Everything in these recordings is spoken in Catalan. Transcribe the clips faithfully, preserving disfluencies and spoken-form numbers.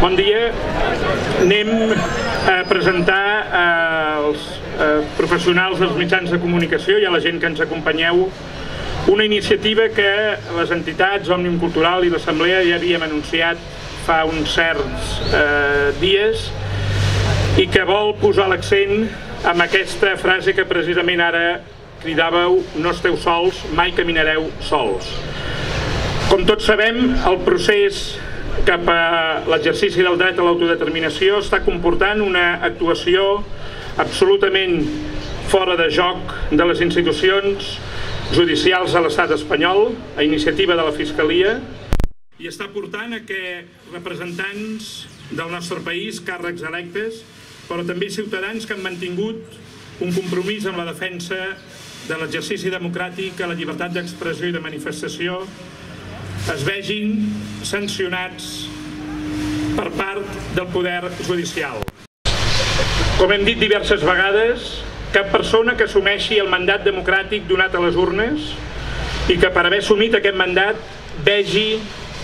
Bon dia. Anem a presentar als professionals dels mitjans de comunicació i a la gent que ens acompanyeu una iniciativa que les entitats, Òmnium Cultural i l'Assemblea ja havíem anunciat fa uns certs eh, dies i que vol posar l'accent amb aquesta frase que precisament ara cridàveu: no esteu sols, mai caminareu sols. Com tots sabem, el procés cap a l'exercici del dret a l'autodeterminació està comportant una actuació absolutament fora de joc de les institucions judicials de l'estat espanyol, a iniciativa de la Fiscalia, i està portant a que representants del nostre país, càrrecs electes, però també ciutadans que han mantingut un compromís amb la defensa de l'exercici democràtic, a la llibertat d'expressió i de manifestació, es vegin sancionats per part del poder judicial. Com hem dit diverses vegades, cap persona que assumeixi el mandat democràtic donat a les urnes i que per haver assumit aquest mandat vegi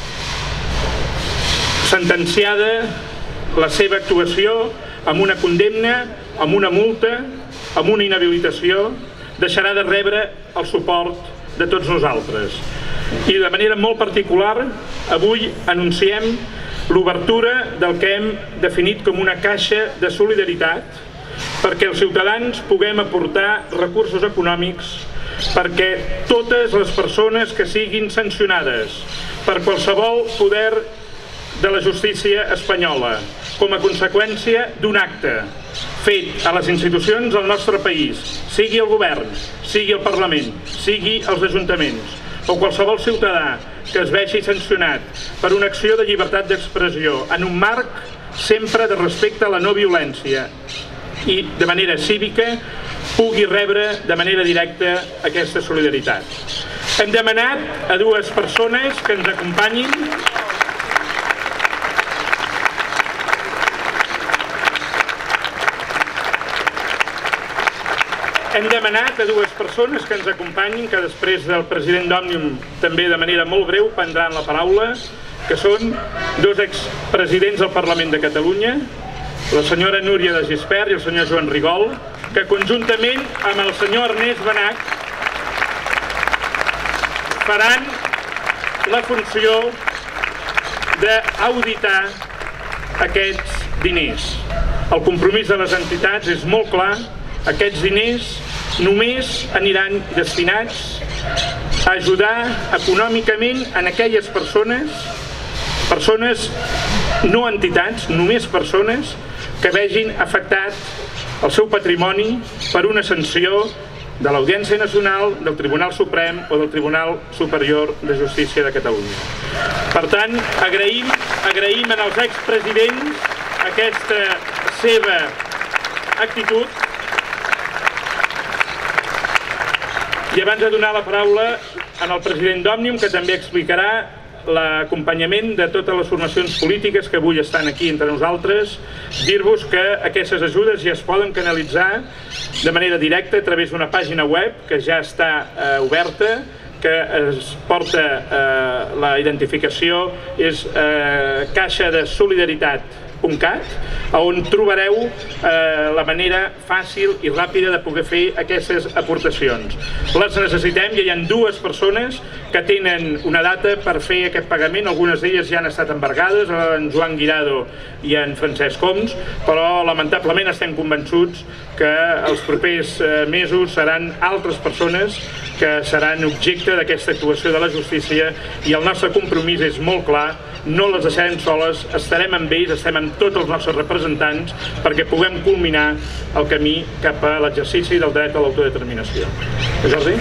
sentenciada la seva actuació amb una condemna, amb una multa, amb una inhabilitació, deixarà de rebre el suport de tots nosaltres. I de manera molt particular, avui anunciem l'obertura del que hem definit com una caixa de solidaritat perquè els ciutadans puguem aportar recursos econòmics perquè totes les persones que siguin sancionades per qualsevol poder de la justícia espanyola com a conseqüència d'un acte fet a les institucions del nostre país, sigui el govern, sigui el Parlament, sigui els ajuntaments, o qualsevol ciutadà que es vegi sancionat per una acció de llibertat d'expressió en un marc sempre de respecte a la no violència i de manera cívica, pugui rebre de manera directa aquesta solidaritat. Hem demanat a dues persones que ens acompanyin. Hem demanat a dues persones que ens acompanyin, que després del president d'Òmnium també de manera molt breu prendran la paraula, que són dos expresidents del Parlament de Catalunya, la senyora Núria de Gispert i el senyor Joan Rigol, que conjuntament amb el senyor Ernest Benach faran la funció d'auditar aquests diners. El compromís de les entitats és molt clar. Aquests diners només aniran destinats a ajudar econòmicament en aquelles persones, persones, no entitats, només persones que vegin afectat el seu patrimoni per una sanció de l'Audiència Nacional, del Tribunal Suprem o del Tribunal Superior de Justícia de Catalunya. Per tant, agraïm, agraïm als expresidents aquesta seva actitud. I abans de donar la paraula al president d'Òmnium, que també explicarà l'acompanyament de totes les formacions polítiques que avui estan aquí entre nosaltres, dir-vos que aquestes ajudes ja es poden canalitzar de manera directa a través d'una pàgina web que ja està eh, oberta, que es porta eh, la identificació, és eh, caixa de solidaritat punt cat, on trobareu eh, la manera fàcil i ràpida de poder fer aquestes aportacions. Les necessitem, ja hi ha dues persones que tenen una data per fer aquest pagament, algunes d'elles ja han estat embargades, en Joan Guirado i en Francesc Homs, però lamentablement estem convençuts que els propers eh, mesos seran altres persones que seran objecte d'aquesta actuació de la justícia i el nostre compromís és molt clar. No les deixarem soles, estarem amb ells, estem amb tots els nostres representants perquè puguem culminar el camí cap a l'exercici del dret a l'autodeterminació. Jordi?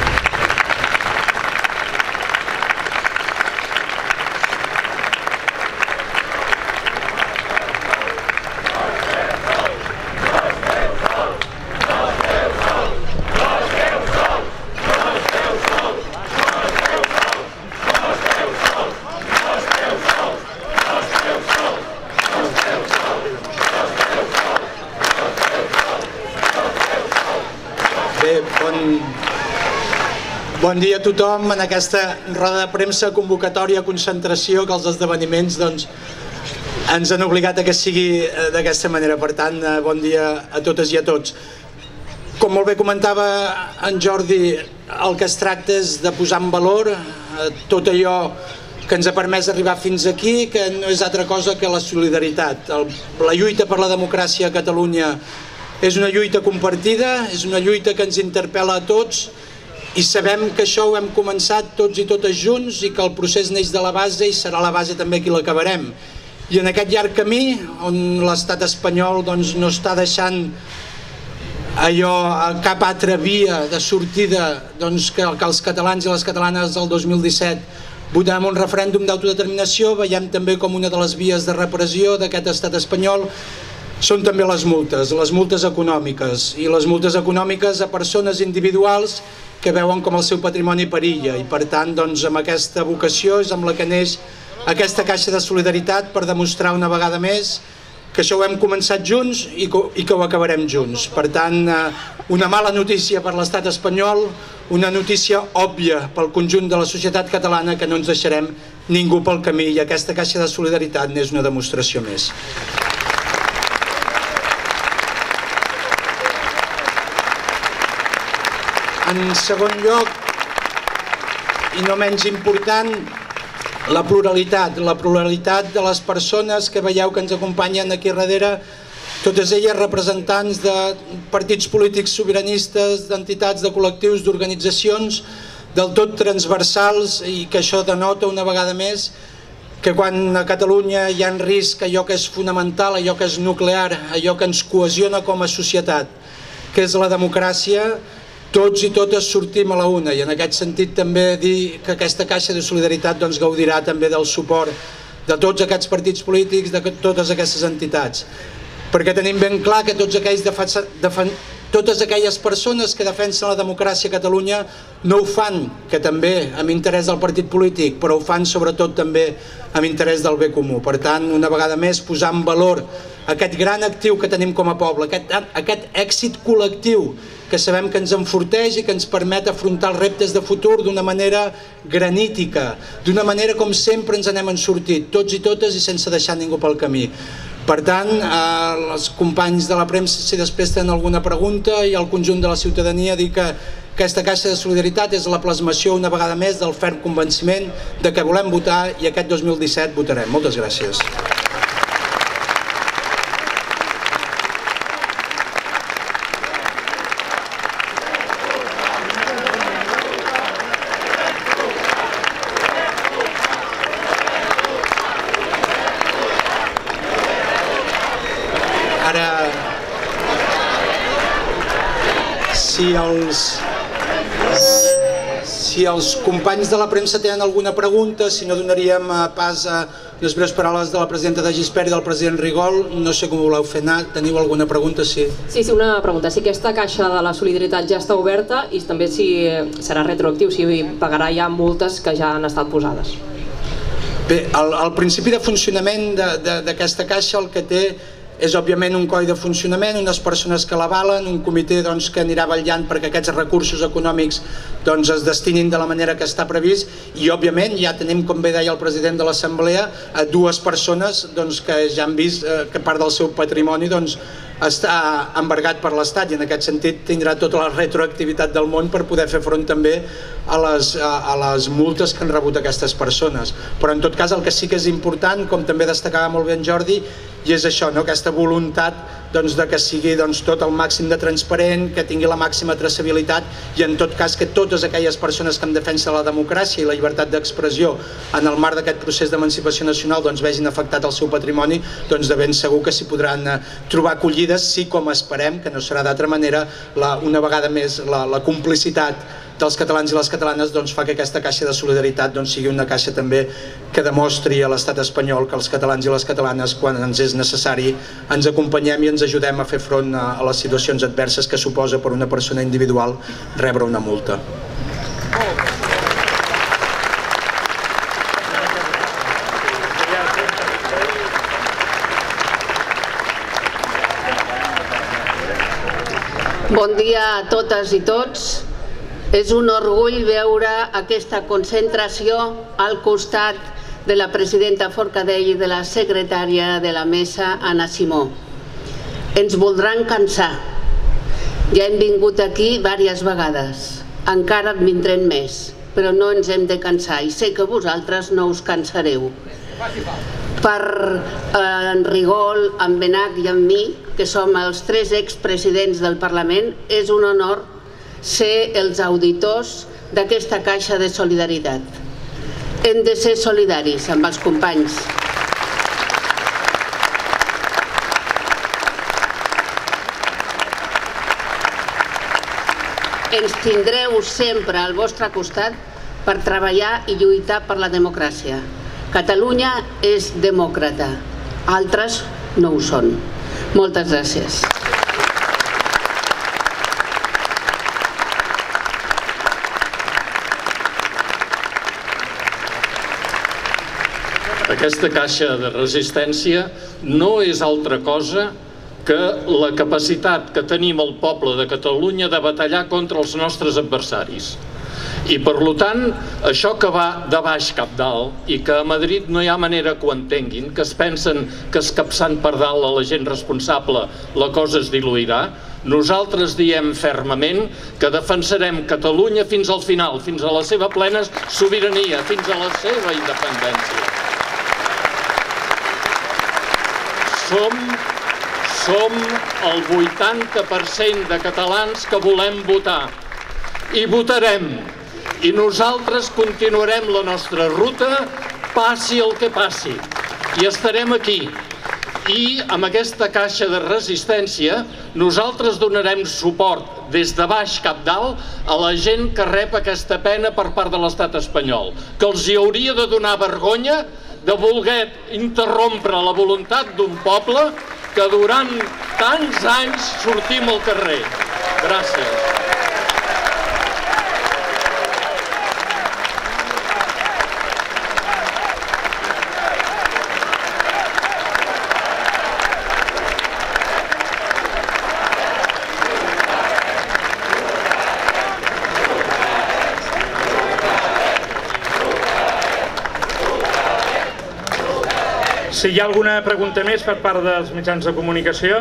Bé, bon, bon dia a tothom en aquesta roda de premsa, convocatòria, concentració, que els esdeveniments doncs, ens han obligat a que sigui d'aquesta manera. Per tant, bon dia a totes i a tots. Com molt bé comentava en Jordi, el que es tracta és de posar en valor tot allò que ens ha permès arribar fins aquí, que no és altra cosa que la solidaritat. La lluita per la democràcia a Catalunya és una lluita compartida, és una lluita que ens interpel·la a tots i sabem que això ho hem començat tots i totes junts i que el procés neix de la base i serà la base també qui l'acabarem. I en aquest llarg camí, on l'estat espanyol doncs, no està deixant allò, cap altra via de sortida doncs, que, que els catalans i les catalanes del dos mil disset votem un referèndum d'autodeterminació, veiem també com una de les vies de repressió d'aquest estat espanyol són també les multes, les multes econòmiques, i les multes econòmiques a persones individuals que veuen com el seu patrimoni perilla, i per tant doncs, amb aquesta vocació és amb la que neix aquesta caixa de solidaritat per demostrar una vegada més que això ho hem començat junts i que, i que ho acabarem junts. Per tant, una mala notícia per l'estat espanyol, una notícia òbvia pel conjunt de la societat catalana, que no ens deixarem ningú pel camí, i aquesta caixa de solidaritat n'és una demostració més. En segon lloc, i no menys important, la pluralitat, la pluralitat de les persones que veieu que ens acompanyen aquí darrere, totes elles representants de partits polítics sobiranistes, d'entitats, de col·lectius, d'organitzacions, del tot transversals, i que això denota una vegada més que quan a Catalunya hi ha en risc allò que és fonamental, allò que és nuclear, allò que ens cohesiona com a societat, que és la democràcia, tots i totes sortim a la una, i en aquest sentit també dir que aquesta caixa de solidaritat doncs, gaudirà també del suport de tots aquests partits polítics, de totes aquestes entitats, perquè tenim ben clar que tots aquells defensa, defen, totes aquelles persones que defensen la democràcia a Catalunya no ho fan, que també amb interès del partit polític, però ho fan sobretot també amb interès del bé comú. Per tant, una vegada més, posar en valor aquest gran actiu que tenim com a poble, aquest, aquest èxit col·lectiu que sabem que ens enforteix i que ens permet afrontar els reptes de futur d'una manera granítica, d'una manera com sempre ens n'hem sortit, tots i totes, i sense deixar ningú pel camí. Per tant, eh, els companys de la premsa, si després tenen alguna pregunta, i al conjunt de la ciutadania, dir que aquesta caixa de solidaritat és la plasmació una vegada més del ferm convenciment de que volem votar, i aquest dos mil disset votarem. Moltes gràcies. Si els, si els companys de la premsa tenen alguna pregunta, si no donaríem pas a les breus paraules de la presidenta de Gispert i del president Rigol. No sé com voleu fer anar. Teniu alguna pregunta? Sí. Sí, sí, una pregunta. Si aquesta caixa de la solidaritat ja està oberta, i també si serà retroactiu, si pagarà ja multes que ja han estat posades. Bé, el, el principi de funcionament d'aquesta caixa el que té és òbviament un codi de funcionament, unes persones que l'avalen, un comitè doncs, que anirà vetllant perquè aquests recursos econòmics doncs, es destinin de la manera que està previst, i òbviament ja tenim, com bé deia el president de l'Assemblea, dues persones doncs, que ja han vist eh, que part del seu patrimoni doncs, està embargat per l'Estat, i en aquest sentit tindrà tota la retroactivitat del món per poder fer front també a les, a, a les multes que han rebut aquestes persones. Però en tot cas el que sí que és important, com també destacava molt bé en Jordi, i és això, no? Aquesta voluntat doncs, de que sigui doncs, tot el màxim de transparent, que tingui la màxima traçabilitat, i en tot cas que totes aquelles persones que en defensa la democràcia i la llibertat d'expressió en el marc d'aquest procés d'emancipació nacional doncs, vegin afectat el seu patrimoni, doncs de ben segur que s'hi podran eh, trobar acollides, si com esperem, que no serà d'altra manera, la, una vegada més la, la complicitat dels catalans i les catalanes doncs, fa que aquesta caixa de solidaritat doncs, sigui una caixa també que demostri a l'estat espanyol que els catalans i les catalanes, quan ens és necessari, ens acompanyem i ens ajudem a fer front a, a les situacions adverses que suposa per una persona individual rebre una multa. Bon dia a totes i tots. És un orgull veure aquesta concentració al costat de la presidenta Forcadell i de la secretària de la mesa, Anna Simó. Ens voldran cansar. Ja hem vingut aquí diverses vegades. Encara en vindrem més, però no ens hem de cansar i sé que vosaltres no us cansareu. Per en Rigol, en Benach i en mi, que som els tres expresidents del Parlament, és un honor ser els auditors d'aquesta caixa de solidaritat. Hem de ser solidaris amb els companys. Ens tindreu sempre al vostre costat per treballar i lluitar per la democràcia. Catalunya és demòcrata, altres no ho són. Moltes gràcies. Aquesta caixa de resistència no és altra cosa que la capacitat que tenim el poble de Catalunya de batallar contra els nostres adversaris. I per tant, això que va de baix cap dalt i que a Madrid no hi ha manera que ho entenguin, que es pensen que escapçant per dalt a la gent responsable la cosa es diluirà, nosaltres diem fermament que defensarem Catalunya fins al final, fins a la seva plena sobirania, fins a la seva independència. Som Som el vuitanta per cent de catalans que volem votar i votarem i nosaltres continuarem la nostra ruta passi el que passi i estarem aquí i amb aquesta caixa de resistència nosaltres donarem suport des de baix cap dalt a la gent que rep aquesta pena per part de l'estat espanyol, que els hi hauria de donar vergonya de voler interrompre la voluntat d'un poble que durant tants anys sortim al carrer. Gràcies. Si hi ha alguna pregunta més per part dels mitjans de comunicació?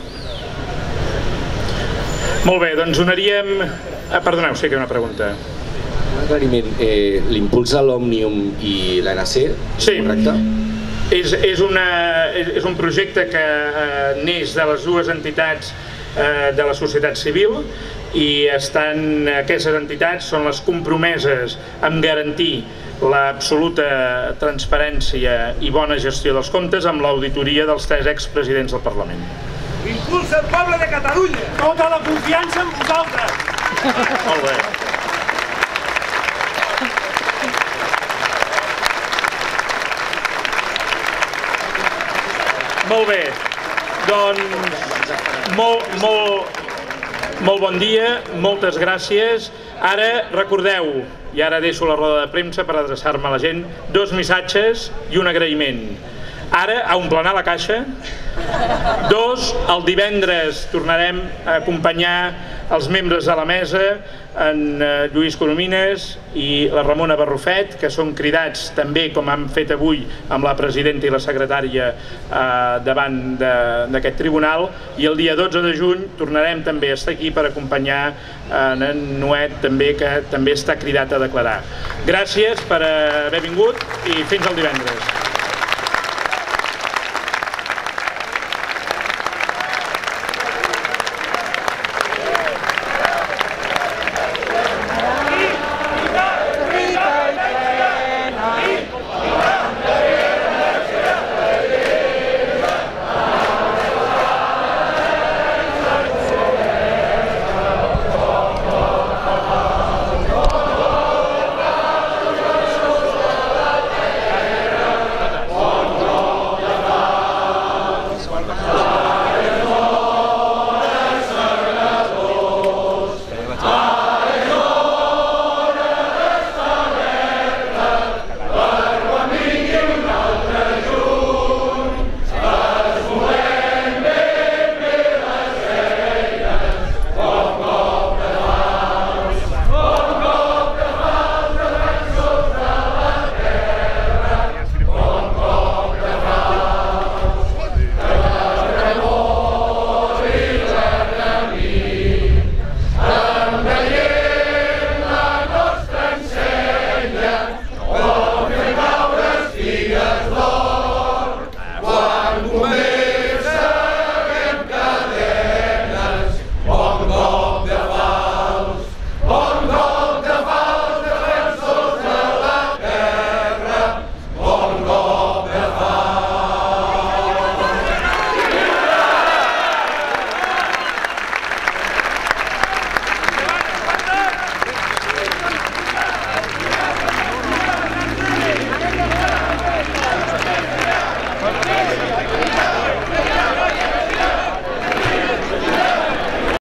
Molt bé, doncs donaríem... Ah, perdoneu, sí que hi ha una pregunta. Un aclariment. Eh, L'impuls de l'Òmnium i l'A N C, sí, correcte? És, és, una, és un projecte que eh, neix de les dues entitats eh, de la societat civil i estan, aquestes entitats són les compromeses amb garantir l'absoluta transparència i bona gestió dels comptes amb l'auditoria dels tres expresidents del Parlament. Impulsa el poble de Catalunya! Tota la confiança en vosaltres! Molt bé. Molt bé. Doncs molt, molt, molt bon dia, moltes gràcies. Ara recordeu, i ara deixo la roda de premsa per adreçar-me a la gent, dos missatges i un agraïment. Ara, a omplenar la caixa. Dos, el divendres tornarem a acompanyar els membres de la mesa, en Lluís Coromines i la Ramona Barrufet, que són cridats també, com han fet avui amb la presidenta i la secretària davant d'aquest tribunal, i el dia dotze de juny tornarem també a estar aquí per acompanyar en Nuet, també, que també està cridat a declarar. Gràcies per haver vingut i fins al divendres.